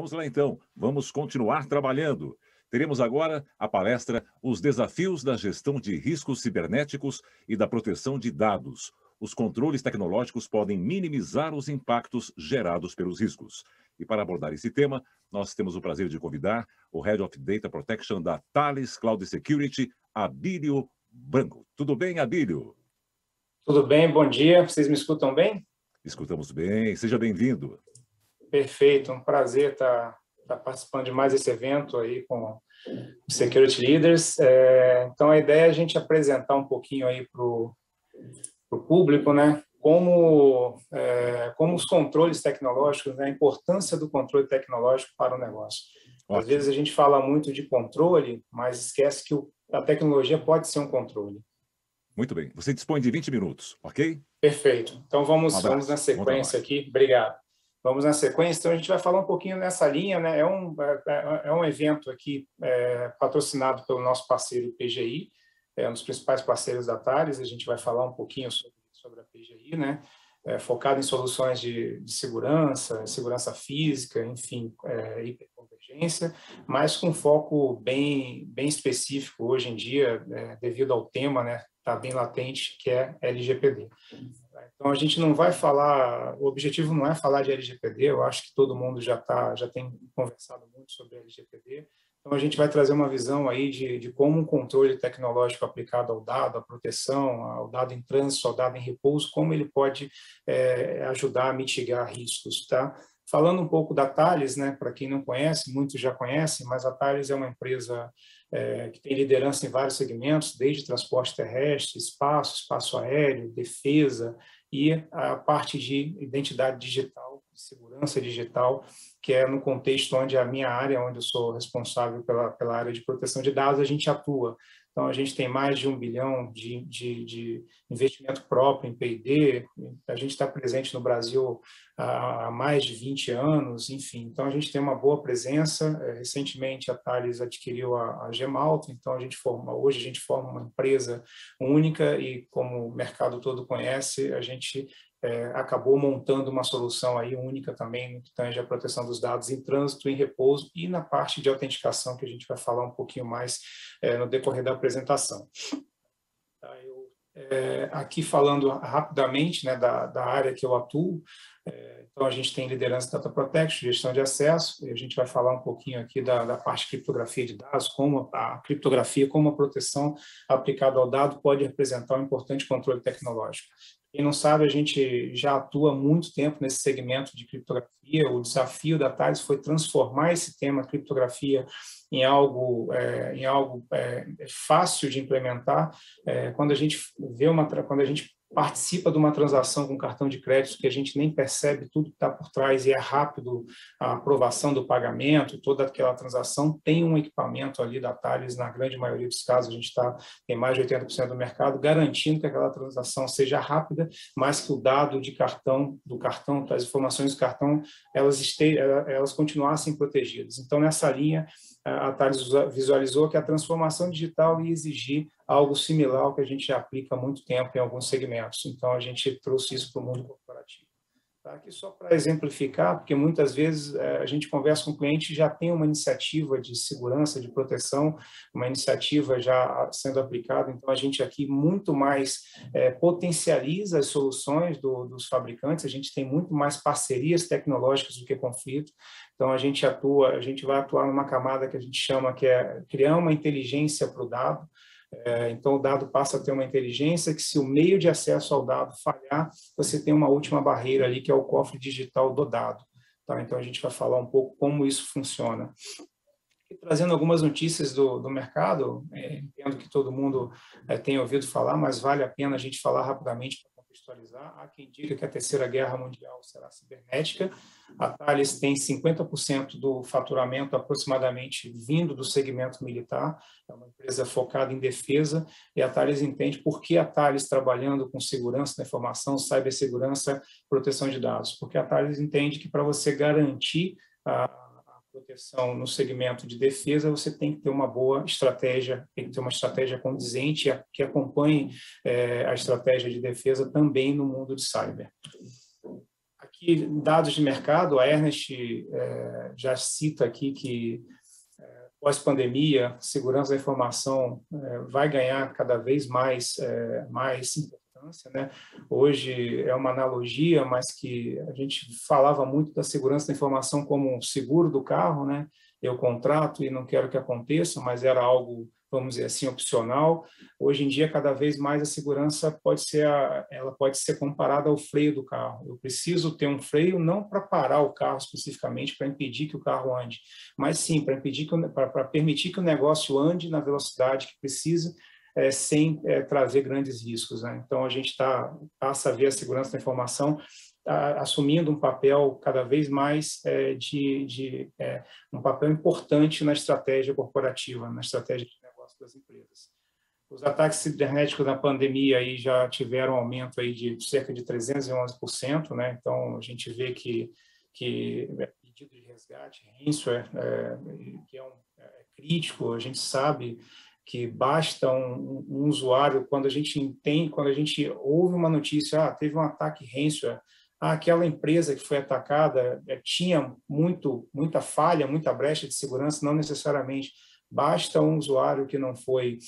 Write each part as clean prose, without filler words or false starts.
Vamos lá então, vamos continuar trabalhando. Teremos agora a palestra Os Desafios da Gestão de Riscos Cibernéticos e da Proteção de Dados. Os controles tecnológicos podem minimizar os impactos gerados pelos riscos. E para abordar esse tema, nós temos o prazer de convidar o Head of Data Protection da Thales Cloud Security, Abílio Branco. Tudo bem, Abílio? Tudo bem, bom dia. Vocês me escutam bem? Escutamos bem. Seja bem-vindo. Perfeito, um prazer estar participando de mais esse evento aí com os Security Leaders. Então, a ideia é a gente apresentar um pouquinho aí para o público, né, como os controles tecnológicos, né, a importância do controle tecnológico para o negócio. Ótimo. Às vezes a gente fala muito de controle, mas esquece que a tecnologia pode ser um controle. Muito bem. Você dispõe de 20 minutos, ok? Perfeito. Então, vamos na Bom trabalho. sequência aqui. Obrigado. Vamos na sequência. Então, a gente vai falar um pouquinho nessa linha, né? É um evento aqui patrocinado pelo nosso parceiro PGI, um dos principais parceiros da Thales. A gente vai falar um pouquinho sobre a PGI, né? Focado em soluções de segurança física, enfim, hiperconvergência, mas com foco bem específico hoje em dia, devido ao tema, né? Está bem latente, que é LGPD. Então, a gente não vai falar, o objetivo não é falar de LGPD, eu acho que todo mundo já tem conversado muito sobre LGPD, então a gente vai trazer uma visão aí de como um controle tecnológico aplicado ao dado, à proteção, ao dado em trânsito, ao dado em repouso, como ele pode ajudar a mitigar riscos, tá? Falando um pouco da Thales, né, para quem não conhece, muitos já conhecem, mas a Thales é uma empresa que tem liderança em vários segmentos, desde transporte terrestre, espaço aéreo, defesa e a parte de identidade digital, segurança digital, que é no contexto onde a minha área, onde eu sou responsável pela área de proteção de dados, a gente atua. Então, a gente tem mais de 1 bilhão de investimento próprio em P&D, a gente está presente no Brasil há mais de 20 anos, enfim. Então, a gente tem uma boa presença. Recentemente, a Thales adquiriu a Gemalto, então hoje a gente forma uma empresa única e, como o mercado todo conhece, a gente acabou montando uma solução aí única também no que tange a proteção dos dados em trânsito, em repouso e na parte de autenticação, que a gente vai falar um pouquinho mais no decorrer da apresentação. Aqui falando rapidamente, né, da área que eu atuo, então a gente tem liderança Data Protection, gestão de acesso, e a gente vai falar um pouquinho aqui da parte de criptografia de dados, como a criptografia, como a proteção aplicada ao dado pode representar um importante controle tecnológico. Quem não sabe, a gente já atua há muito tempo nesse segmento de criptografia. O desafio da Thales foi transformar esse tema criptografia em algo fácil de implementar. Quando a gente participa de uma transação com cartão de crédito que a gente nem percebe tudo que está por trás e é rápido a aprovação do pagamento, toda aquela transação tem um equipamento ali da Thales, na grande maioria dos casos a gente tem mais de 80% do mercado, garantindo que aquela transação seja rápida, mas que o dado do cartão, as informações do cartão, elas continuassem protegidas. Então, nessa linha, a Thales visualizou que a transformação digital ia exigir algo similar ao que a gente já aplica há muito tempo em alguns segmentos. Então, a gente trouxe isso para o mundo corporativo. Tá? Aqui só para exemplificar, porque muitas vezes a gente conversa com o cliente e já tem uma iniciativa de segurança, de proteção, uma iniciativa já sendo aplicada, então a gente aqui muito mais potencializa as soluções dos fabricantes, a gente tem muito mais parcerias tecnológicas do que conflito, então a gente vai atuar numa camada que a gente chama que é criar uma inteligência para o dado. Então, o dado passa a ter uma inteligência que, se o meio de acesso ao dado falhar, você tem uma última barreira ali, que é o cofre digital do dado. Tá? Então, a gente vai falar um pouco como isso funciona. E trazendo algumas notícias do mercado, entendo que todo mundo tem ouvido falar, mas vale a pena a gente falar rapidamente para contextualizar. Há quem diga que a Terceira Guerra Mundial será cibernética. A Thales tem 50% do faturamento aproximadamente vindo do segmento militar, é uma empresa focada em defesa, e a Thales entende por que a Thales trabalhando com segurança da informação, cibersegurança, proteção de dados, porque a Thales entende que para você garantir a proteção no segmento de defesa, você tem que ter uma boa estratégia, tem que ter uma estratégia condizente que acompanhe a estratégia de defesa também no mundo de cyber. aqui, dados de mercado, a Ernest já cita aqui que pós-pandemia, segurança da informação vai ganhar cada vez mais importância, né? Hoje é uma analogia, mas que a gente falava muito da segurança da informação como um seguro do carro, né? Eu contrato e não quero que aconteça, mas era algo, vamos dizer assim, opcional. Hoje em dia, cada vez mais a segurança ela pode ser comparada ao freio do carro. Eu preciso ter um freio não para parar o carro especificamente, para impedir que o carro ande, mas sim para permitir que o negócio ande na velocidade que precisa, sem trazer grandes riscos, né? Então, a gente passa a ver a segurança da informação assumindo um papel cada vez mais um papel importante na estratégia corporativa, na estratégia de negócio das empresas. Os ataques cibernéticos na pandemia aí já tiveram um aumento aí de cerca de 311%, né? Então, a gente vê que pedido de resgate, ransomware, que é crítico, a gente sabe que basta um usuário, quando a gente ouve uma notícia, teve um ataque ransomware, aquela empresa que foi atacada tinha muita falha, muita brecha de segurança, não necessariamente. Basta um usuário que não foi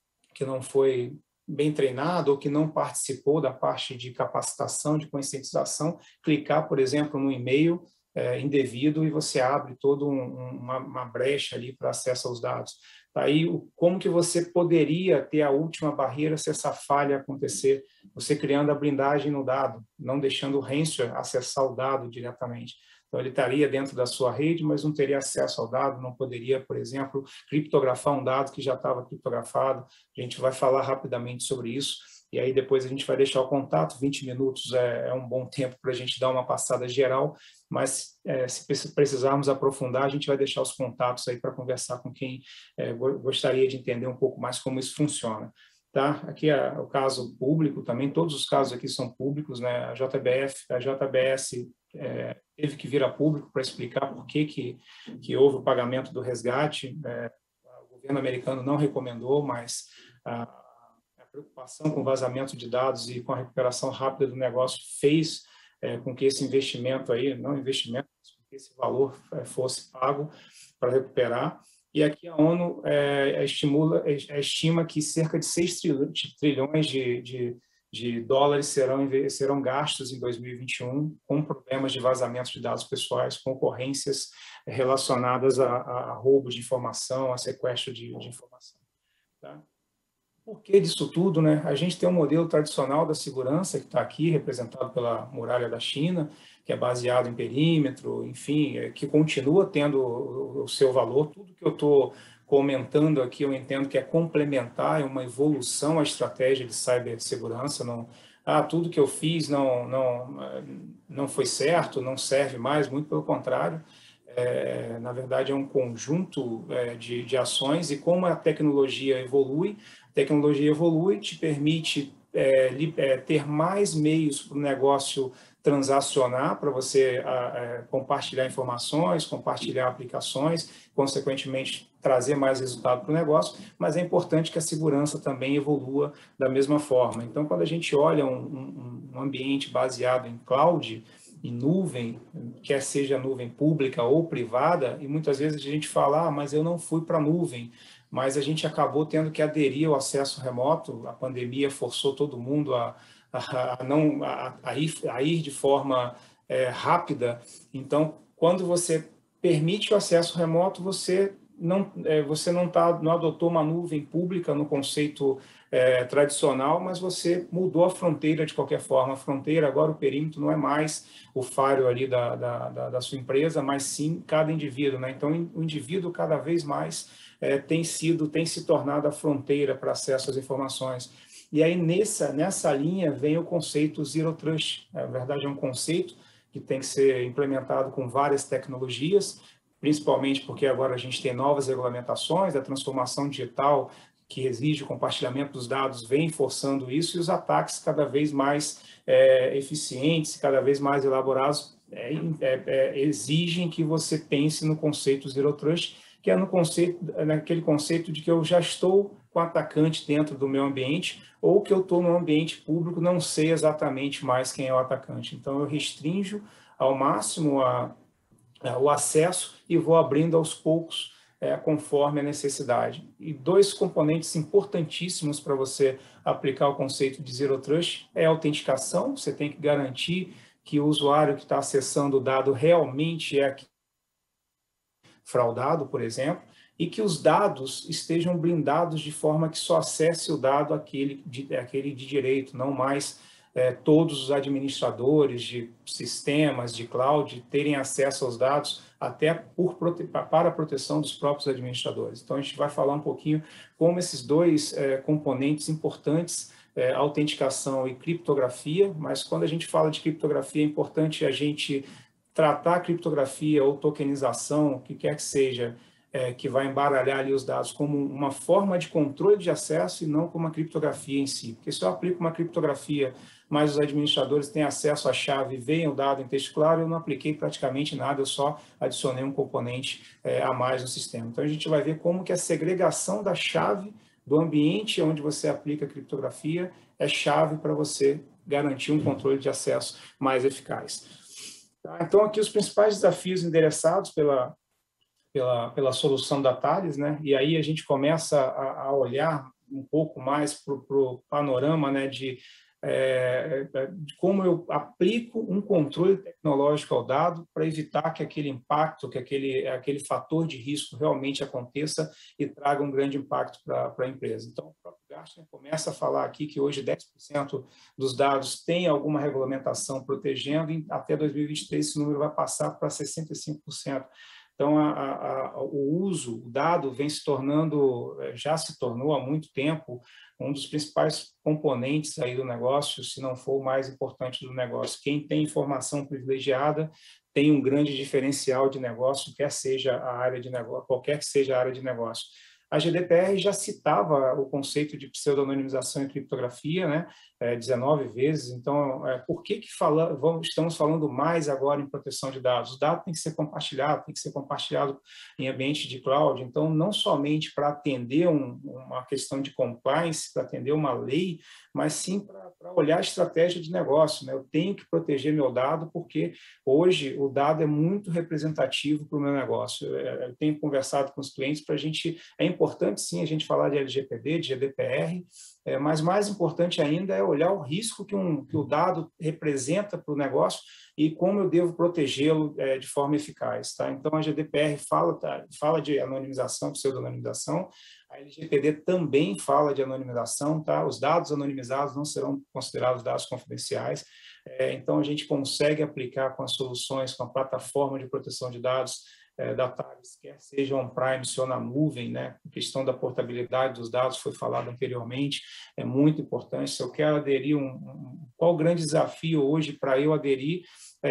bem treinado ou que não participou da parte de capacitação, de conscientização, clicar, por exemplo, no e-mail indevido e você abre toda uma brecha ali para acesso aos dados. Aí, como que você poderia ter a última barreira se essa falha acontecer? Você criando a blindagem no dado, não deixando o ransomware acessar o dado diretamente. Então, ele estaria dentro da sua rede, mas não teria acesso ao dado, não poderia, por exemplo, criptografar um dado que já estava criptografado. A gente vai falar rapidamente sobre isso, e aí depois a gente vai deixar o contato. 20 minutos é um bom tempo para a gente dar uma passada geral, mas se precisarmos aprofundar, a gente vai deixar os contatos aí para conversar com quem gostaria de entender um pouco mais como isso funciona. Tá? Aqui é o caso público também, todos os casos aqui são públicos, né? A JBS teve que vir a público para explicar por que houve o pagamento do resgate. O governo americano não recomendou, mas a preocupação com o vazamento de dados e com a recuperação rápida do negócio fez com que esse investimento aí, não investimento, mas com que esse valor fosse pago para recuperar. E aqui a ONU estima que cerca de 6 trilhões de dólares serão gastos em 2021 com problemas de vazamento de dados pessoais, com ocorrências relacionadas a roubo de informação, a sequestro de informação. Tá? Por que disso tudo, né? A gente tem um modelo tradicional da segurança que está aqui, representado pela muralha da China, que é baseado em perímetro, enfim, que continua tendo o seu valor. Tudo que eu estou comentando aqui, eu entendo que é complementar, é uma evolução à estratégia de cibersegurança. Tudo que eu fiz não foi certo, não serve mais, muito pelo contrário. Na verdade, é um conjunto de ações, e como a tecnologia evolui, te permite ter mais meios para o negócio transacionar, para você compartilhar informações, compartilhar aplicações, consequentemente trazer mais resultado para o negócio, mas é importante que a segurança também evolua da mesma forma. Então, quando a gente olha um ambiente baseado em cloud, em nuvem, quer seja nuvem pública ou privada, e muitas vezes a gente fala, mas eu não fui para a nuvem, mas a gente acabou tendo que aderir ao acesso remoto. A pandemia forçou todo mundo a ir de forma rápida. Então, quando você permite o acesso remoto, você não adotou uma nuvem pública no conceito tradicional, mas você mudou a fronteira de qualquer forma. A fronteira, agora o perímetro não é mais o firewall ali da sua empresa, mas sim cada indivíduo, né? Então, o indivíduo cada vez mais tem se tornado a fronteira para acesso às informações. E aí, nessa linha, vem o conceito Zero Trust. Na verdade, é um conceito que tem que ser implementado com várias tecnologias, principalmente porque agora a gente tem novas regulamentações, a transformação digital que exige o compartilhamento dos dados vem forçando isso, e os ataques cada vez mais eficientes, cada vez mais elaborados, exigem que você pense no conceito Zero Trust, que é naquele conceito de que eu já estou com o atacante dentro do meu ambiente, ou que eu estou no ambiente público, não sei exatamente mais quem é o atacante. Então, eu restringo ao máximo o acesso e vou abrindo aos poucos, conforme a necessidade. E dois componentes importantíssimos para você aplicar o conceito de Zero Trust é a autenticação. Você tem que garantir que o usuário que está acessando o dado realmente é fraudado, por exemplo, e que os dados estejam blindados de forma que só acesse o dado aquele de direito, não mais todos os administradores de sistemas, de cloud, terem acesso aos dados até para a proteção dos próprios administradores. Então, a gente vai falar um pouquinho como esses dois componentes importantes, autenticação e criptografia, mas quando a gente fala de criptografia, é importante a gente tratar a criptografia ou tokenização, o que quer que seja, que vai embaralhar ali os dados como uma forma de controle de acesso e não como uma criptografia em si. Porque se eu aplico uma criptografia, mas os administradores têm acesso à chave e veem o dado em texto claro, eu não apliquei praticamente nada, eu só adicionei um componente a mais no sistema. Então, a gente vai ver como que a segregação da chave do ambiente onde você aplica a criptografia é chave para você garantir um controle de acesso mais eficaz. Então, aqui os principais desafios endereçados pela solução da Thales, né? E aí a gente começa a olhar um pouco mais para o panorama, né, de como eu aplico um controle tecnológico ao dado para evitar que aquele impacto, que aquele fator de risco realmente aconteça e traga um grande impacto para a empresa. Então, o próprio Gartner começa a falar aqui que hoje 10% dos dados tem alguma regulamentação protegendo, e até 2023 esse número vai passar para 65%. Então, o dado vem se tornando, já se tornou há muito tempo, um dos principais componentes aí do negócio, se não for o mais importante do negócio. Quem tem informação privilegiada tem um grande diferencial de negócio, quer seja a área de negócio, qualquer que seja a área de negócio. A GDPR já citava o conceito de pseudonimização e criptografia, né, 19 vezes. Então, por que estamos falando mais agora em proteção de dados? O dado tem que ser compartilhado em ambiente de cloud. Então, não somente para atender uma questão de compliance, para atender uma lei, mas sim para olhar a estratégia de negócio, né? Eu tenho que proteger meu dado porque hoje o dado é muito representativo para o meu negócio. Eu tenho conversado com os clientes para a gente... É importante, sim, a gente falar de LGPD, de GDPR, mas mais importante ainda é olhar o risco que o dado representa para o negócio e como eu devo protegê-lo de forma eficaz. Tá? Então, a GDPR fala de anonimização, pseudonimização, a LGPD também fala de anonimização, tá? Os dados anonimizados não serão considerados dados confidenciais, então a gente consegue aplicar com as soluções, com a plataforma de proteção de dados da Thales, quer seja on-prime ou na nuvem, né? A questão da portabilidade dos dados foi falado anteriormente, é muito importante. Se eu quero aderir, qual o grande desafio hoje para eu aderir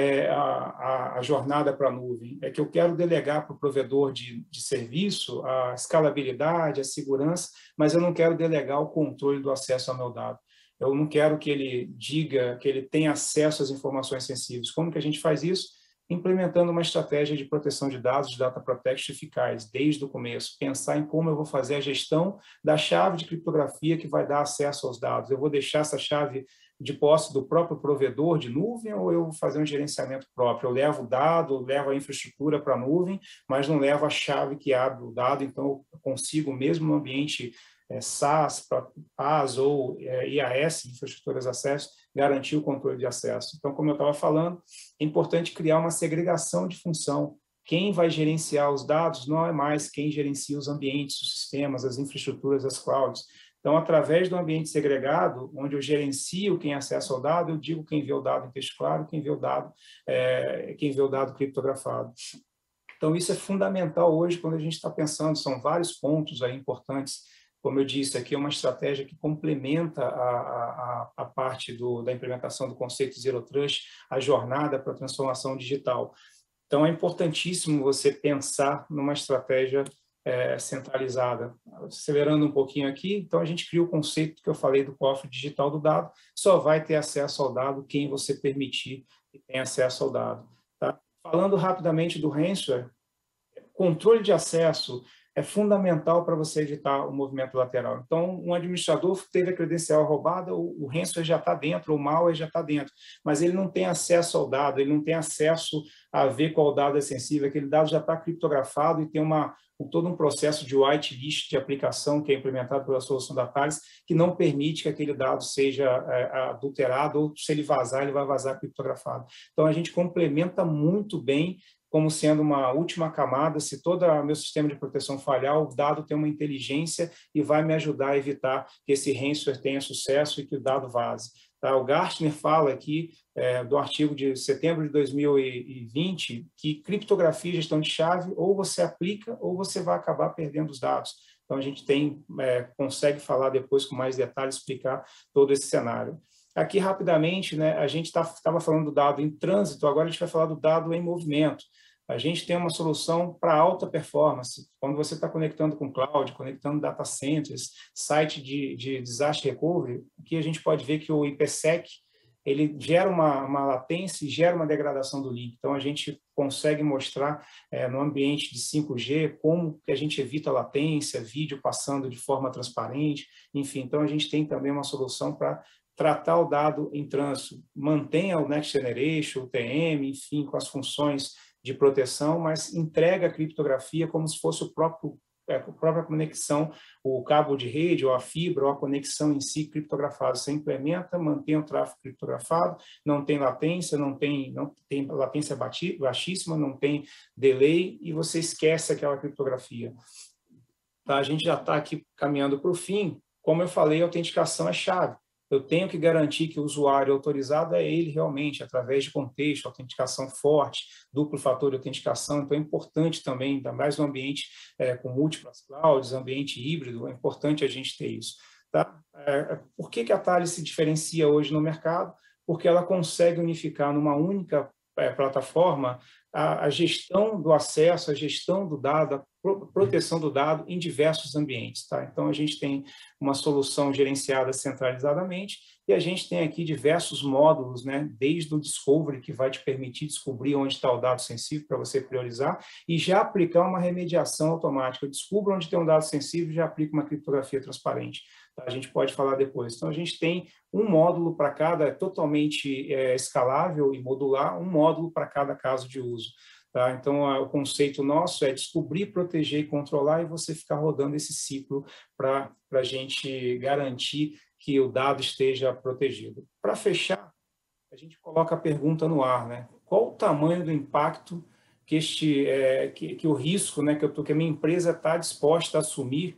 a jornada para a nuvem? É que eu quero delegar para o provedor de serviço a escalabilidade, a segurança, mas eu não quero delegar o controle do acesso ao meu dado. Eu não quero que ele diga que ele tem acesso às informações sensíveis. Como que a gente faz isso? Implementando uma estratégia de proteção de dados, de data protection eficaz, desde o começo. Pensar em como eu vou fazer a gestão da chave de criptografia que vai dar acesso aos dados. Eu vou deixar essa chave de posse do próprio provedor de nuvem ou eu vou fazer um gerenciamento próprio? Eu levo o dado, levo a infraestrutura para a nuvem, mas não levo a chave que abre o dado, então eu consigo, mesmo no ambiente SaaS, PaaS ou IaaS, infraestruturas de acesso, garantir o controle de acesso. Então, como eu estava falando, é importante criar uma segregação de função. Quem vai gerenciar os dados não é mais quem gerencia os ambientes, os sistemas, as infraestruturas, as clouds. Então, através do ambiente segregado, onde eu gerencio quem acessa ao dado, eu digo quem vê o dado em texto claro, quem vê o dado criptografado. Então, isso é fundamental hoje quando a gente está pensando, são vários pontos aí importantes. Como eu disse, aqui é uma estratégia que complementa a parte da implementação do conceito Zero Trust, a jornada para a transformação digital. Então, é importantíssimo você pensar numa estratégia centralizada. Acelerando um pouquinho aqui, então a gente cria o conceito que eu falei do cofre digital do dado, só vai ter acesso ao dado quem você permitir que tenha acesso ao dado. Tá? Falando rapidamente do ransomware, controle de acesso, é fundamental para você evitar o movimento lateral. Então, um administrador teve a credencial roubada, o ransomware já está dentro, o malware já está dentro, mas ele não tem acesso ao dado, ele não tem acesso a ver qual dado é sensível, aquele dado já está criptografado e tem todo um processo de whitelist de aplicação que é implementado pela solução da Thales, que não permite que aquele dado seja adulterado, ou se ele vazar, ele vai vazar criptografado. Então, a gente complementa muito bem como sendo uma última camada. Se todo o meu sistema de proteção falhar, o dado tem uma inteligência e vai me ajudar a evitar que esse ransomware tenha sucesso e que o dado vaze. Tá? O Gartner fala aqui, do artigo de setembro de 2020, que criptografia e gestão de chave, ou você aplica, ou você vai acabar perdendo os dados. Então, a gente consegue falar depois com mais detalhes, explicar todo esse cenário. Aqui, rapidamente, né, a gente estava falando do dado em trânsito, agora a gente vai falar do dado em movimento. A gente tem uma solução para alta performance. Quando você está conectando com cloud, conectando data centers, site de disaster recovery, aqui a gente pode ver que o IPsec ele gera uma latência e gera uma degradação do link. Então, a gente consegue mostrar no ambiente de 5G como que a gente evita latência, vídeo passando de forma transparente, enfim. Então, a gente tem também uma solução para tratar o dado em trânsito, mantenha o Next Generation, o TM, enfim, com as funções de proteção, mas entrega a criptografia como se fosse a própria conexão, o cabo de rede, ou a fibra, ou a conexão em si criptografada. Você implementa, mantém o tráfego criptografado, não tem latência, não tem latência baixíssima, não tem delay, e você esquece aquela criptografia. Tá? A gente já está aqui caminhando para o fim. Como eu falei, a autenticação é chave. Eu tenho que garantir que o usuário autorizado é ele realmente, através de contexto, autenticação forte, duplo fator de autenticação. Então, é importante também, ainda mais no ambiente com múltiplas clouds, ambiente híbrido, é importante a gente ter isso. Tá? Por que a Thales se diferencia hoje no mercado? Porque ela consegue unificar numa única plataforma a gestão do acesso, a gestão do dado, a proteção do dado em diversos ambientes. Tá? Então, a gente tem uma solução gerenciada centralizadamente e a gente tem aqui diversos módulos, né? Desde o Discovery, que vai te permitir descobrir onde está o dado sensível para você priorizar e já aplicar uma remediação automática. Eu descubro onde tem um dado sensível e já aplico uma criptografia transparente. Tá? A gente pode falar depois. Então, a gente tem um módulo para cada, totalmente escalável e modular, um módulo para cada caso de uso. Tá? Então, o conceito nosso é descobrir, proteger e controlar, e você ficar rodando esse ciclo para a gente garantir que o dado esteja protegido. Para fechar, a gente coloca a pergunta no ar, né? Qual o tamanho do impacto que o risco, né, que a minha empresa está disposta a assumir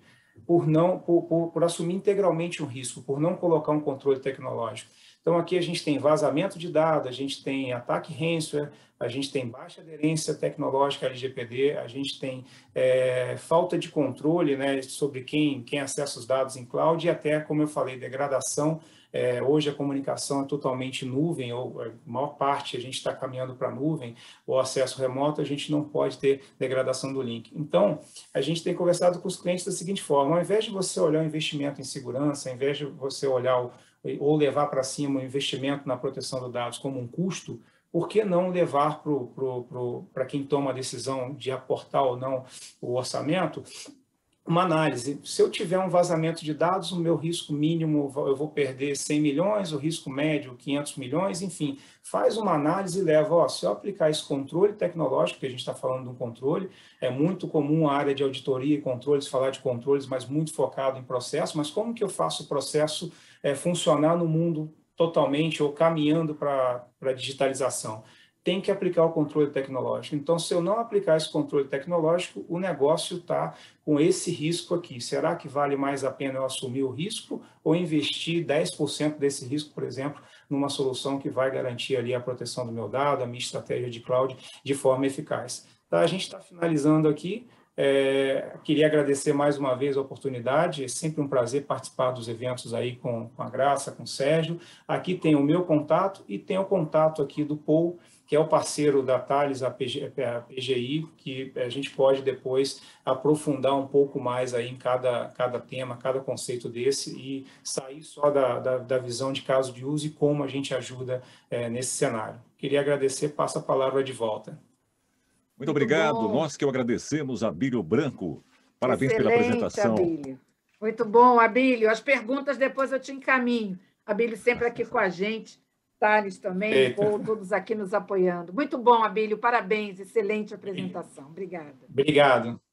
por assumir integralmente um risco, por não colocar um controle tecnológico? Então, aqui a gente tem vazamento de dados, a gente tem ataque ransomware, a gente tem baixa aderência tecnológica LGPD, a gente tem falta de controle, né, sobre quem acessa os dados em cloud e até, como eu falei, degradação. Hoje a comunicação é totalmente nuvem, ou a maior parte a gente está caminhando para nuvem, ou acesso remoto, a gente não pode ter degradação do link. Então, a gente tem conversado com os clientes da seguinte forma: ao invés de você olhar o investimento em segurança, ao invés de você olhar ou levar para cima o investimento na proteção dos dados como um custo, por que não levar para quem toma a decisão de aportar ou não o orçamento uma análise? Se eu tiver um vazamento de dados, o meu risco mínimo, eu vou perder 100 milhões, o risco médio 500 milhões, enfim, faz uma análise e leva, se eu aplicar esse controle tecnológico, que a gente está falando de um controle, é muito comum a área de auditoria e controles falar de controles, mas muito focado em processo, mas como que eu faço o processo funcionar no mundo totalmente ou caminhando para a digitalização? Tem que aplicar o controle tecnológico. Então, se eu não aplicar esse controle tecnológico, o negócio está com esse risco aqui. Será que vale mais a pena eu assumir o risco ou investir 10% desse risco, por exemplo, numa solução que vai garantir ali a proteção do meu dado, a minha estratégia de cloud de forma eficaz? Tá, a gente está finalizando aqui. Queria agradecer mais uma vez a oportunidade, é sempre um prazer participar dos eventos aí com a Graça, com o Sérgio. Aqui tem o meu contato e tem o contato aqui do Paul, que é o parceiro da Thales, a PGI, que a gente pode depois aprofundar um pouco mais aí em cada tema, cada conceito desse e sair só da visão de caso de uso e como a gente ajuda nesse cenário. Queria agradecer, passo a palavra de volta. Muito obrigado. Nós que agradecemos a Abílio Branco, Parabéns pela apresentação. Abílio. Muito bom, Abílio. As perguntas depois eu te encaminho. Abílio sempre aqui com a gente. Thales também, Paul, todos aqui nos apoiando. Muito bom, Abílio. Parabéns. Excelente apresentação. Obrigada. Obrigado.